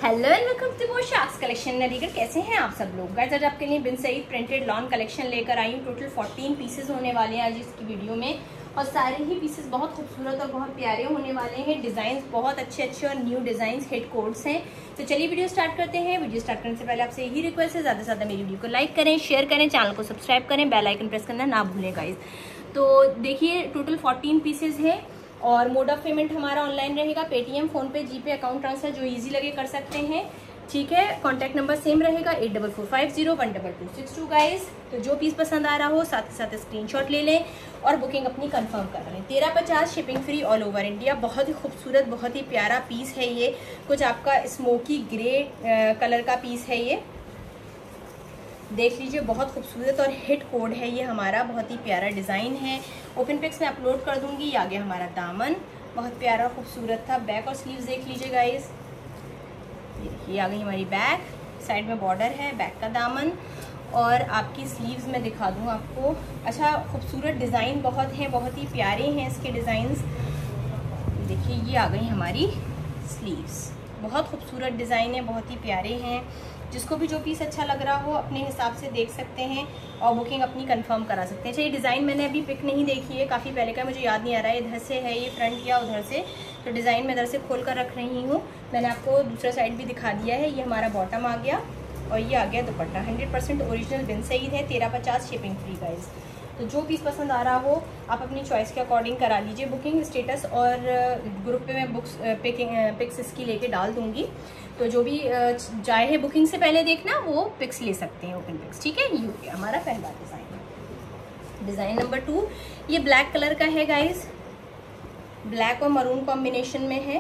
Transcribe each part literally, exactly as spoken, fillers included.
Hello and welcome to Poshaks collection नरीगर। कैसे हैं आप सब लोग? गाइस आज आपके लिए Bin Saeed printed lawn collection लेकर आई हूँ। टोटल फोर्टीन पीसेस होने वाले हैं आज इसकी वीडियो में और सारे ही पीसेस बहुत खूबसूरत और बहुत प्यारे होने वाले हैं। डिजाइन बहुत अच्छे अच्छे और न्यू डिजाइन हिट कोड्स हैं। तो चलिए वीडियो स्टार्ट करते हैं। वीडियो स्टार्ट करने से पहले आपसे यही रिक्वेस्ट है, ज्यादा से ज्यादा मेरी वीडियो को लाइक करें, शेयर करें, चैनल को सब्सक्राइब करें, बेल आइकन प्रेस करना ना भूलें गाइज। तो देखिए टोटल फोर्टीन पीसेज है और मोड ऑफ पेमेंट हमारा ऑनलाइन रहेगा। Paytm, PhonePe, GPay, account transfer जो इजी लगे कर सकते हैं। ठीक है, कॉन्टैक्ट नंबर सेम रहेगा at double four five zero one double two six two guys. तो जो पीस पसंद आ रहा हो साथ ही साथ स्क्रीनशॉट ले लें और बुकिंग अपनी कंफर्म कर लें। तेरह पचास shipping free all over India. बहुत ही खूबसूरत, बहुत ही प्यारा पीस है ये। कुछ आपका स्मोकी ग्रे कलर का पीस है ये, देख लीजिए। बहुत खूबसूरत और हिट कोड है ये हमारा। बहुत ही प्यारा डिज़ाइन है। ओपन पिक्स में अपलोड कर दूंगी। ये आगे हमारा दामन बहुत प्यारा खूबसूरत था। बैक और स्लीव्स देख लीजिए गाइस। ये देखिए आ गई हमारी बैक, साइड में बॉर्डर है, बैक का दामन और आपकी स्लीव्स में दिखा दूँ आपको। अच्छा खूबसूरत डिज़ाइन बहुत है, बहुत ही प्यारे हैं इसके डिज़ाइंस। देखिए ये आ गई हमारी स्लीव्स। बहुत खूबसूरत डिज़ाइन है, बहुत ही प्यारे हैं। जिसको भी जो पीस अच्छा लग रहा हो अपने हिसाब से देख सकते हैं और बुकिंग अपनी कंफर्म करा सकते हैं। अच्छा ये डिज़ाइन मैंने अभी पिक नहीं देखी है, काफ़ी पहले का, मुझे याद नहीं आ रहा है इधर से है ये फ्रंट या उधर से। तो डिज़ाइन मैं इधर से खोल कर रख रही हूँ। मैंने आपको दूसरा साइड भी दिखा दिया है। ये हमारा बॉटम आ गया और ये आ गया दुपट्टा। Hundred percent original Bin Saeed है। तेरह पचास शिपिंग फ्री गाइज। तो जो पीस पसंद आ रहा हो आप अपनी चॉइस के अकॉर्डिंग करा लीजिए बुकिंग। स्टेटस और ग्रुप पे मैं बुक्स पिकिंग पिक्स इसकी लेके डाल दूंगी। तो जो भी जाए है बुकिंग से पहले देखना वो पिक्स ले सकते हैं, ओपन पिक्स। ठीक है, ये हो गया हमारा पहला डिज़ाइन। डिज़ाइन नंबर टू ये ब्लैक कलर का है गाइस। ब्लैक और मरून कॉम्बिनेशन में है।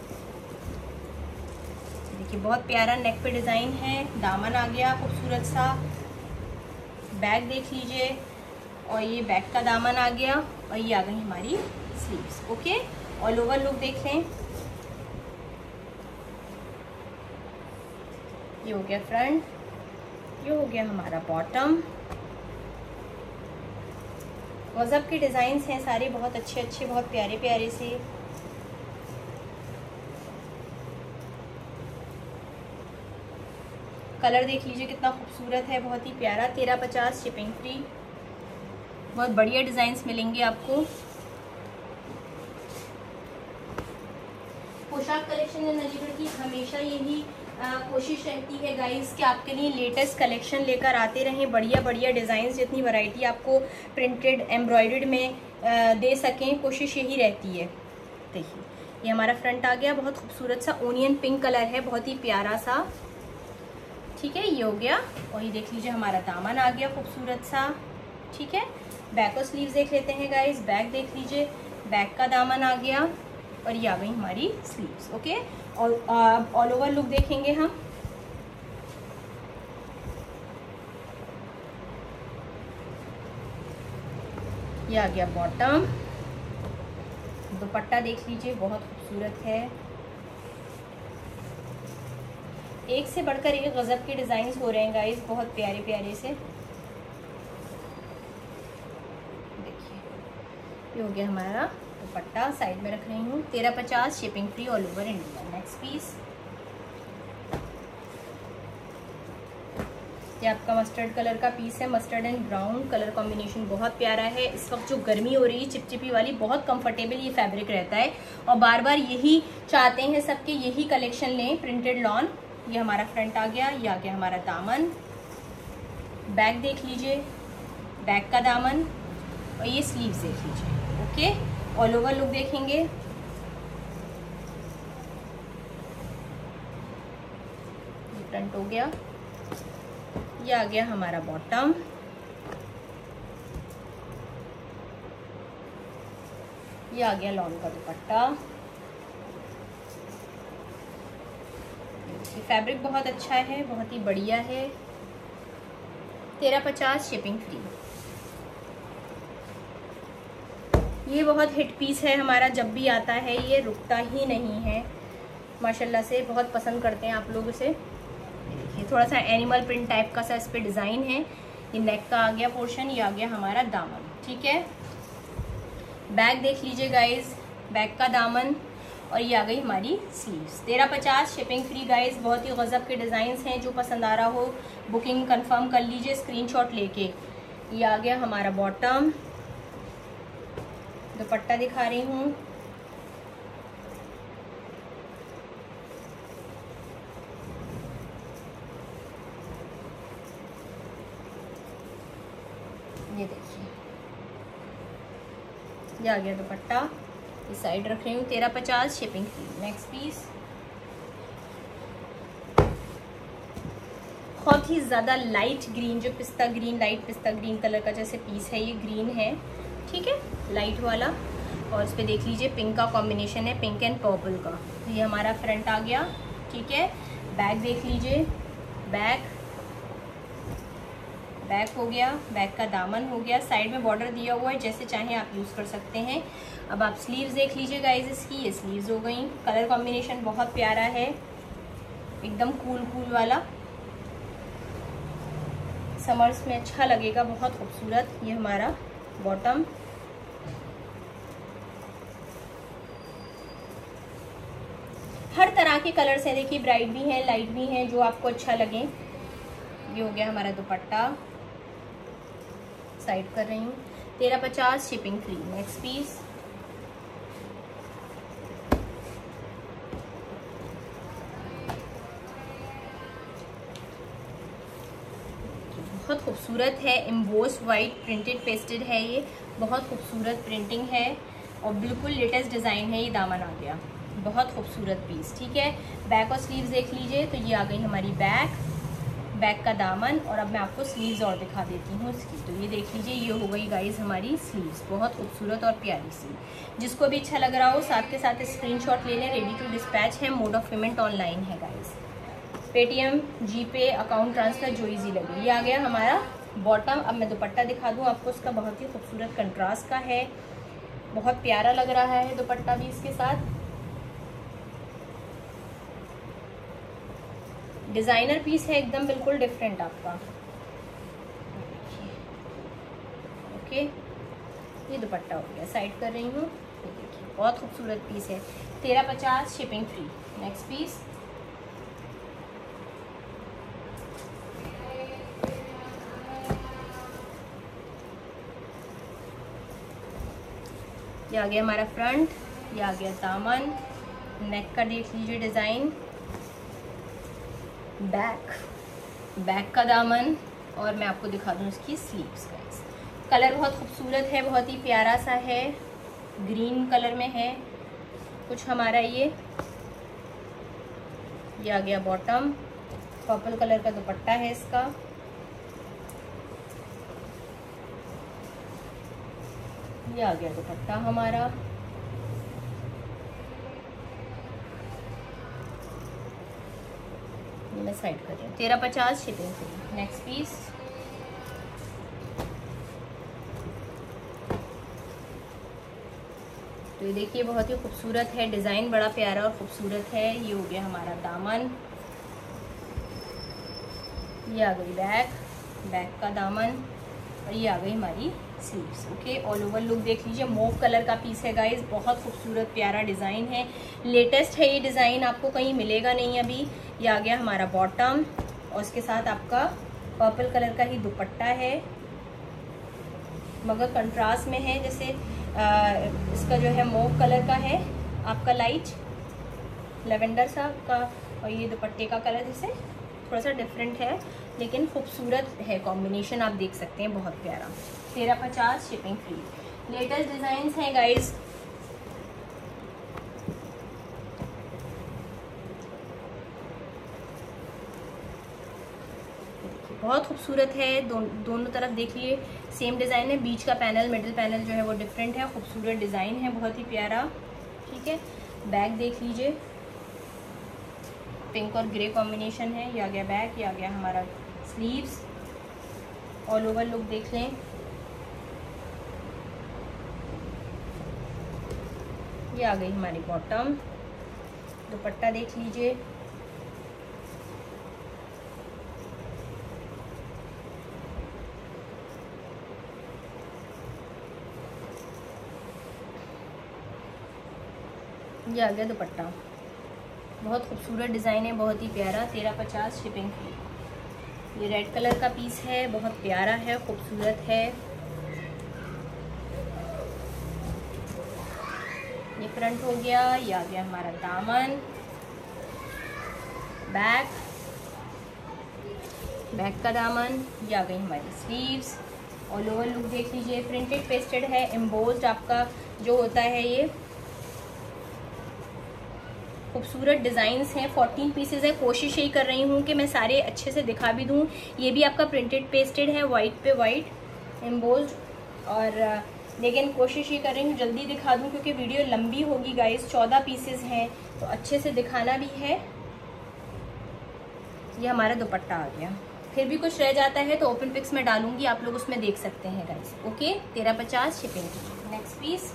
देखिए बहुत प्यारा नेक पे डिज़ाइन है। दामन आ गया खूबसूरत सा। बैक देख लीजिए और ये बैक का दामन आ गया और ये आ गई हमारी sleeves. Okay, all over look देख लें। ये हो गया फ्रंट, ये हो गया हमारा बॉटम। गजब के डिजाइन्स हैं सारे, बहुत अच्छे अच्छे, बहुत प्यारे प्यारे से। कलर देख लीजिए कितना खूबसूरत है, बहुत ही प्यारा। तेरह पचास शिपिंग फ्री। बहुत बढ़िया डिजाइन्स मिलेंगे आपको। पोशाक कलेक्शन में नरीगर की हमेशा यही आ, कोशिश रहती है गाइस कि आपके लिए लेटेस्ट कलेक्शन लेकर आते रहें। बढ़िया बढ़िया डिज़ाइंस, जितनी वैरायटी आपको प्रिंटेड एम्ब्रॉयडर्ड में आ, दे सकें, कोशिश यही रहती है। देखिए ये हमारा फ्रंट आ गया, बहुत खूबसूरत सा ओनियन पिंक कलर है, बहुत ही प्यारा सा। ठीक है, ये हो गया। और ये देख लीजिए हमारा दामन आ गया खूबसूरत सा। ठीक है, बैक और स्लीव्स देख लेते हैं गाइस। बैक देख लीजिए, बैक का दामन आ गया और ये आ गई हमारी स्लीव्स। ओके, और ऑल ओवर लुक देखेंगे हम। ये आ गया बॉटम। दुपट्टा देख लीजिए, बहुत खूबसूरत है। एक से बढ़कर एक गजब के डिजाइन हो रहे हैं गाइस, बहुत प्यारे प्यारे से। देखिए ये हो गया हमारा दुपट्टा, साइड में रख रही हूँ। तेरह पचास shipping free all over India. Next piece ये आपका मस्टर्ड कलर का पीस है। Mustard and brown colour combination बहुत प्यारा है। इस वक्त जो गर्मी हो रही है चिपचिपी वाली, बहुत कंफर्टेबल ये फैब्रिक रहता है और बार बार यही चाहते हैं सबके, यही कलेक्शन लें प्रिंटेड लॉन। ये हमारा फ्रंट आ गया, ये आ गया हमारा दामन। बैक देख लीजिए, बैक का दामन और ये स्लीव्स देख लीजिए। ओके, ऑल ओवर लुक देखेंगे। फ्रंट हो गया, ये आ गया हमारा बॉटम। ये आ गया लॉन का दुपट्टा। फैब्रिक बहुत अच्छा है, बहुत ही बढ़िया है। तेरह पचास शिपिंग फ्री। ये बहुत हिट पीस है हमारा, जब भी आता है ये रुकता ही नहीं है माशाल्लाह से। बहुत पसंद करते हैं आप लोग इसे। देखिए थोड़ा सा एनिमल प्रिंट टाइप का सा इस पे डिज़ाइन है। ये नेक का आ गया पोर्शन, ये आ गया हमारा दामन। ठीक है, बैक देख लीजिए गाइज, बैक का दामन और ये आ गई हमारी स्लीव्स। तेरह पचास शिपिंग फ्री गाइस। बहुत ही गजब के डिज़ाइंस हैं, जो पसंद आ रहा हो बुकिंग कंफर्म कर लीजिए स्क्रीनशॉट लेके। ये आ गया हमारा बॉटम, दुपट्टा दिखा रही हूँ। ये देखिए, ये आ गया दुपट्टा, इस साइड रख रही हूँ। तेरह पचास शिपिंग फ्री। नेक्स्ट पीस बहुत ही ज़्यादा लाइट ग्रीन, जो पिस्ता ग्रीन, लाइट पिस्ता ग्रीन कलर का जैसे पीस है, ये ग्रीन है, ठीक है, लाइट वाला। और इस पर देख लीजिए पिंक का कॉम्बिनेशन है, पिंक एंड पर्पल का। तो ये हमारा फ्रंट आ गया, ठीक है। बैक देख लीजिए, बैक बैक हो गया, बैक का दामन हो गया, साइड में बॉर्डर दिया हुआ है, जैसे चाहें आप यूज़ कर सकते हैं। अब आप स्लीव्स देख लीजिए गाइस इसकी, ये स्लीव्स हो गई। कलर कॉम्बिनेशन बहुत प्यारा है, एकदम कूल कूल वाला, समर्स में अच्छा लगेगा, बहुत खूबसूरत। ये हमारा बॉटम, हर तरह के कलर्स हैं, देखिए ब्राइट भी हैं, लाइट भी हैं, जो आपको अच्छा लगे। ये हो गया हमारा दुपट्टा, साइड कर रही हूँ। तेरह पचास शिपिंग फ्री। नेक्स्ट पीस बहुत खूबसूरत है, एम्बोस वाइट प्रिंटेड पेस्टेड है, ये बहुत खूबसूरत प्रिंटिंग है और बिल्कुल लेटेस्ट डिज़ाइन है। ये दामन आ गया, बहुत खूबसूरत पीस, ठीक है। बैक और स्लीव्स देख लीजिए, तो ये आ गई हमारी बैक, बैक का दामन। और अब मैं आपको स्लीव्स और दिखा देती हूँ इसकी। तो ये देख लीजिए, ये हो गई गाइज हमारी स्लीव्स, बहुत खूबसूरत और प्यारी सी। जिसको भी अच्छा लग रहा हो साथ के साथ स्क्रीनशॉट ले लें, रेडी टू डिस्पैच है। मोड ऑफ पेमेंट ऑनलाइन है guys, Paytm, GPay, account transfer, जो ईजी लगे। ये आ गया हमारा बॉटम। अब मैं दुपट्टा दिखा दूँ आपको, उसका बहुत ही खूबसूरत कंट्रास्ट का है, बहुत प्यारा लग रहा है दुपट्टा भी इसके साथ। डिज़ाइनर पीस है, एकदम बिल्कुल डिफरेंट आपका। ओके, ये दुपट्टा हो गया, साइड कर रही हूँ। ये देखिए, बहुत खूबसूरत पीस है। तेरह पचास शिपिंग फ्री। नेक्स्ट पीस ये आ गया हमारा फ्रंट, ये आ गया दामन, नेक का देख लीजिए डिज़ाइन, बैक बैक का दामन। और मैं आपको दिखा दूँ इसकी स्लीव्स का। कलर बहुत खूबसूरत है, बहुत ही प्यारा सा है, ग्रीन कलर में है कुछ हमारा। ये ये आ गया बॉटम, पर्पल कलर का दुपट्टा है इसका। ये आ गया दुपट्टा हमारा। ये मैं साइड कर रही हूँ। तेरह पचास शिपिंग फ्री। नेक्स्ट पीस तो ये देखिए, बहुत ही खूबसूरत है, डिज़ाइन बड़ा प्यारा और खूबसूरत है। ये हो गया हमारा दामन, ये आ गई बैक, बैक का दामन, और ये आ गई हमारी sleeves. Okay, all over look देख लीजिए, मूव कलर का पीस है गाइस, बहुत खूबसूरत प्यारा डिज़ाइन है, लेटेस्ट है ये डिज़ाइन, आपको कहीं मिलेगा नहीं अभी। ये आ गया हमारा बॉटम और इसके साथ आपका पर्पल कलर का ही दुपट्टा है, मगर कंट्रास्ट में है, जैसे आ, इसका जो है मूव कलर का है आपका, लाइट लेवेंडर सा का, और ये दुपट्टे का कलर जैसे थोड़ा सा डिफरेंट है, लेकिन खूबसूरत है कॉम्बिनेशन, आप देख सकते हैं, बहुत प्यारा। तेरह पचास शिपिंग फ्री। लेटेस्ट डिज़ाइंस हैं गाइस, बहुत खूबसूरत है। दो, दोनों तरफ देखिए सेम डिज़ाइन है, बीच का पैनल, मिडिल पैनल जो है वो डिफरेंट है, खूबसूरत डिज़ाइन है, बहुत ही प्यारा, ठीक है। बैक देख लीजिए, पिंक और ग्रे कॉम्बिनेशन है। ये आ गया बैक, ये आ गया हमारा स्लीव्स। ऑल ओवर लुक देख लें, ये आ गई हमारी बॉटम, दुपट्टा देख लीजिए, ये आ गया दुपट्टा, बहुत खूबसूरत डिज़ाइन है, बहुत ही प्यारा। तेरह पचास शिपिंग फ्री। ये रेड कलर का पीस है, बहुत प्यारा है, खूबसूरत है। ये फ्रंट हो गया। ये आ गया हमारा दामन, बैक, बैक का दामन। ये आ गई हमारी स्लीव्स। ऑल ओवर लुक देख लीजिए, प्रिंटेड पेस्टेड है, एम्बोज्ड आपका जो होता है ये खूबसूरत डिज़ाइंस हैं। फोर्टीन पीसेज है। कोशिश यही कर रही हूँ कि मैं सारे अच्छे से दिखा भी दूँ। ये भी आपका प्रिंटेड पेस्टेड है, वाइट पे वाइट एम्बोज्ड, और लेकिन कोशिश ये कर रही हूँ जल्दी दिखा दूँ क्योंकि वीडियो लंबी होगी गाइस। चौदह पीसेज हैं तो अच्छे से दिखाना भी है। ये हमारा दुपट्टा आ गया। फिर भी कुछ रह जाता है तो ओपन पिक्स में डालूंगी, आप लोग उसमें देख सकते हैं गाइस। ओके, तेरह पचास शिपिंग। नेक्स्ट पीस,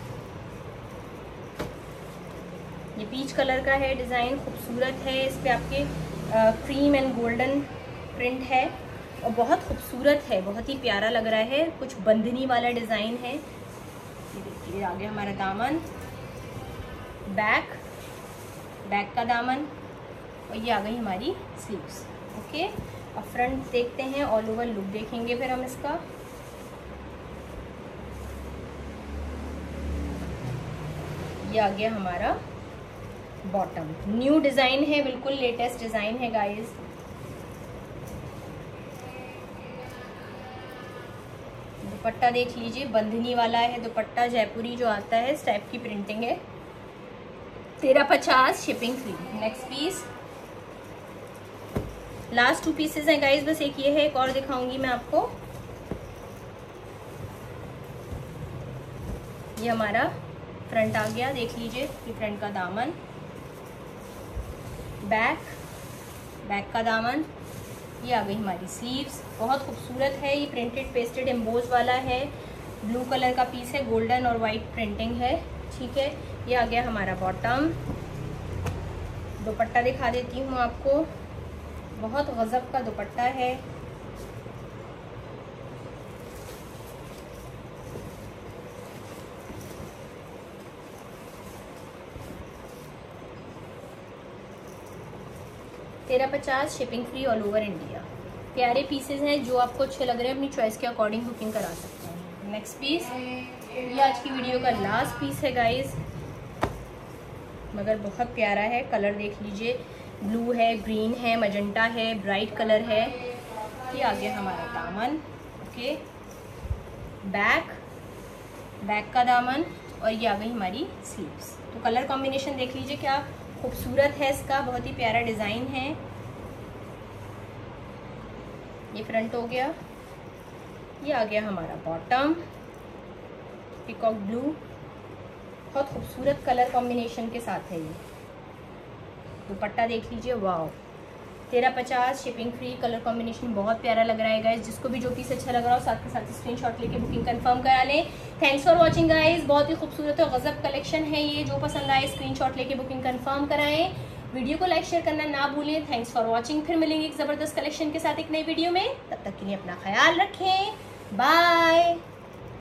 ये पीच कलर का है, डिज़ाइन खूबसूरत है। इस पे आपके क्रीम एंड गोल्डन प्रिंट है और बहुत खूबसूरत है, बहुत ही प्यारा लग रहा है। कुछ बंधनी वाला डिज़ाइन है। ये देखिए आ गया हमारा दामन, बैक, बैक का दामन, और ये आ गई हमारी स्लीव्स। ओके, और फ्रंट देखते हैं, ऑल ओवर लुक देखेंगे फिर हम इसका। ये आ गया हमारा बॉटम, न्यू डिज़ाइन है, बिल्कुल लेटेस्ट डिज़ाइन है गाइस। दुपट्टा देख लीजिए, बंधनी वाला है दुपट्टा, जयपुरी जो आता है इस टाइप की प्रिंटिंग है। तेरह पचास shipping free. Next piece, last two pieces हैं गाइस, बस एक ये है, एक और दिखाऊंगी मैं आपको। ये हमारा फ्रंट आ गया, देख लीजिए, ये फ्रंट का दामन, बैक, बैक का दामन। ये आ गई हमारी स्लीव्स, बहुत खूबसूरत है। ये प्रिंटेड पेस्टेड एम्बोज वाला है, ब्लू कलर का पीस है, गोल्डन और वाइट प्रिंटिंग है। ठीक है, ये आ गया हमारा बॉटम। दुपट्टा दिखा देती हूँ आपको, बहुत गजब का दुपट्टा है। तेरह पचास shipping free all over India. प्यारे पीसेस हैं, जो आपको अच्छे लग रहे हैं अपनी चॉइस के अकॉर्डिंग बुकिंग करा सकते हैं। नेक्स्ट पीस, ये आज की वीडियो का लास्ट पीस है गाइस, मगर बहुत प्यारा है। कलर देख लीजिए, ब्लू है, ग्रीन है, मजेंटा है, ब्राइट कलर है। ये आ गया हमारा दामन। ओके, बैक, बैक का दामन, और ये आ गई हमारी स्लीव्स। तो कलर कॉम्बिनेशन देख लीजिए क्या खूबसूरत है इसका, बहुत ही प्यारा डिज़ाइन है। ये फ्रंट हो गया। ये आ गया हमारा बॉटम, पीकॉक ब्लू, बहुत खूबसूरत कलर कॉम्बिनेशन के साथ है ये। दुपट्टा देख लीजिए, वाव। तेरह पचास शिपिंग फ्री, कलर कॉम्बिनेशन बहुत प्यारा लग रहा है गाइज। जिसको भी जो पीस अच्छा लग रहा हो साथ के साथ स्क्रीनशॉट लेके बुकिंग कंफर्म करा लें। थैंक्स फॉर वाचिंग गाइज, बहुत ही खूबसूरत और गजब कलेक्शन है ये। जो पसंद आए स्क्रीनशॉट लेके बुकिंग कंफर्म कराएं। वीडियो को लाइक शेयर करना ना भूलें। Thanks for watching. फिर मिलेंगे एक ज़बरदस्त कलेक्शन के साथ एक नई वीडियो में। तब तक के लिए अपना ख्याल रखें। बाय।